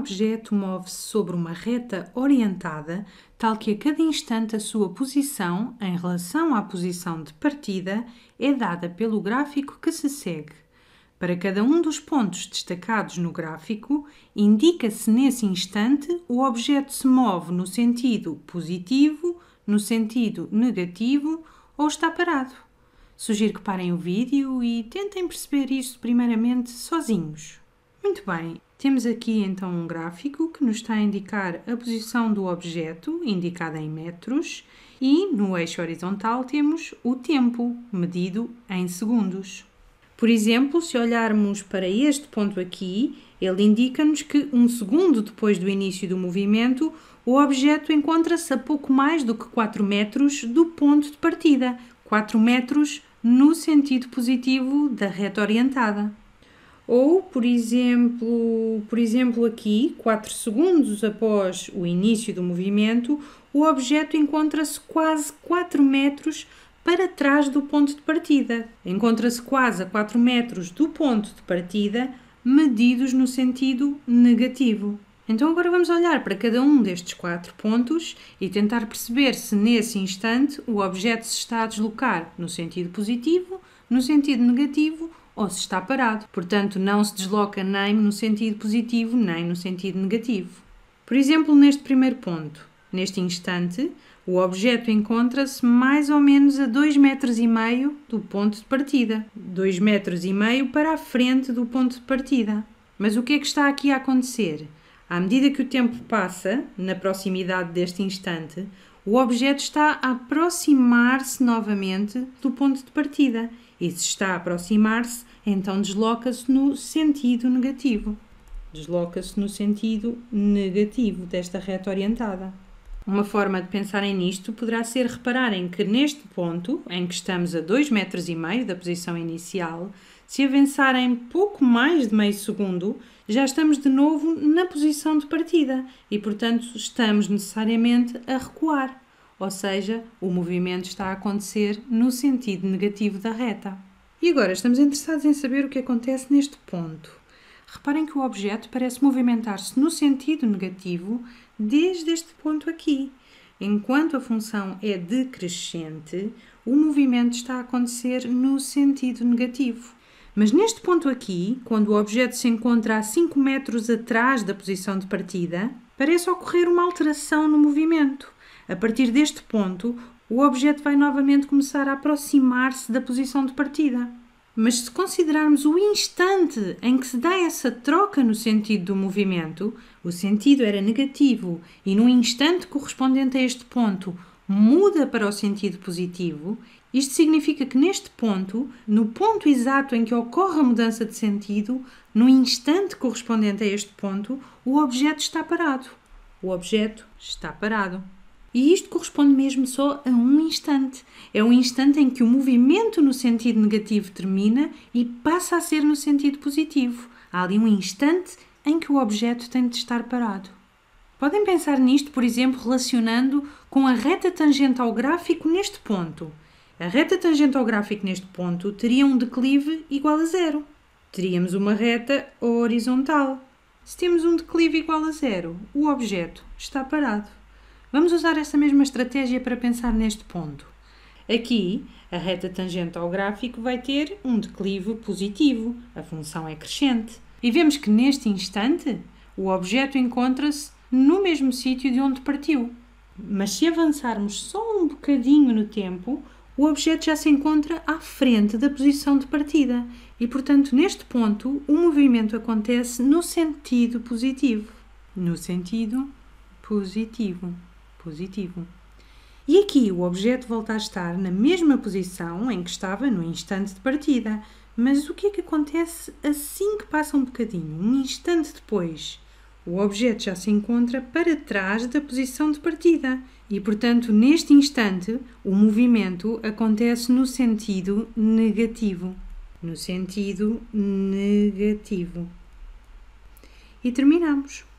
objeto move-se sobre uma reta orientada, tal que a cada instante a sua posição, em relação à posição de partida, é dada pelo gráfico que se segue. Para cada um dos pontos destacados no gráfico, indica-se nesse instante o objeto se move no sentido positivo, no sentido negativo ou está parado. Sugiro que parem o vídeo e tentem perceber isto primeiramente sozinhos. Muito bem, temos aqui então um gráfico que nos está a indicar a posição do objeto, indicada em metros, e no eixo horizontal temos o tempo, medido em segundos. Por exemplo, se olharmos para este ponto aqui, ele indica-nos que 1 segundo depois do início do movimento, o objeto encontra-se a pouco mais do que 4 metros do ponto de partida, 4 metros no sentido positivo da reta orientada. Ou, por exemplo aqui, 4 segundos após o início do movimento, o objeto encontra-se quase 4 metros para trás do ponto de partida. Encontra-se quase a 4 metros do ponto de partida, medidos no sentido negativo. Então agora vamos olhar para cada um destes 4 pontos e tentar perceber se nesse instante o objeto se está a deslocar no sentido positivo, no sentido negativo ou se está parado. Portanto, não se desloca nem no sentido positivo nem no sentido negativo. Por exemplo, neste primeiro ponto, neste instante, o objeto encontra-se mais ou menos a 2,5 metros do ponto de partida. 2,5 metros para a frente do ponto de partida. Mas o que é que está aqui a acontecer? À medida que o tempo passa, na proximidade deste instante, o objeto está a aproximar-se novamente do ponto de partida. E se está a aproximar-se, então desloca-se no sentido negativo. Desloca-se no sentido negativo desta reta orientada. Uma forma de pensarem nisto poderá ser repararem que neste ponto, em que estamos a 2,5 metros da posição inicial, se avançarem pouco mais de meio segundo, já estamos de novo na posição de partida e, portanto, estamos necessariamente a recuar. Ou seja, o movimento está a acontecer no sentido negativo da reta. E agora estamos interessados em saber o que acontece neste ponto. Reparem que o objeto parece movimentar-se no sentido negativo desde este ponto aqui. Enquanto a função é decrescente, o movimento está a acontecer no sentido negativo. Mas neste ponto aqui, quando o objeto se encontra a 5 metros atrás da posição de partida, parece ocorrer uma alteração no movimento. A partir deste ponto, o objeto vai novamente começar a aproximar-se da posição de partida. Mas se considerarmos o instante em que se dá essa troca no sentido do movimento, o sentido era negativo e no instante correspondente a este ponto muda para o sentido positivo, isto significa que neste ponto, no ponto exato em que ocorre a mudança de sentido, no instante correspondente a este ponto, o objeto está parado. O objeto está parado. E isto corresponde mesmo só a um instante. É um instante em que o movimento no sentido negativo termina e passa a ser no sentido positivo. Há ali um instante em que o objeto tem de estar parado. Podem pensar nisto, por exemplo, relacionando com a reta tangente ao gráfico neste ponto. A reta tangente ao gráfico neste ponto teria um declive igual a 0. Teríamos uma reta horizontal. Se temos um declive igual a 0, o objeto está parado. Vamos usar essa mesma estratégia para pensar neste ponto. Aqui, a reta tangente ao gráfico vai ter um declive positivo, a função é crescente. E vemos que neste instante, o objeto encontra-se no mesmo sítio de onde partiu. Mas se avançarmos só um bocadinho no tempo, o objeto já se encontra à frente da posição de partida. E, portanto, neste ponto, o movimento acontece no sentido positivo. No sentido positivo. E aqui o objeto volta a estar na mesma posição em que estava no instante de partida. Mas o que é que acontece assim que passa um bocadinho, um instante depois? O objeto já se encontra para trás da posição de partida e, portanto, neste instante, o movimento acontece no sentido negativo. No sentido negativo. E terminamos.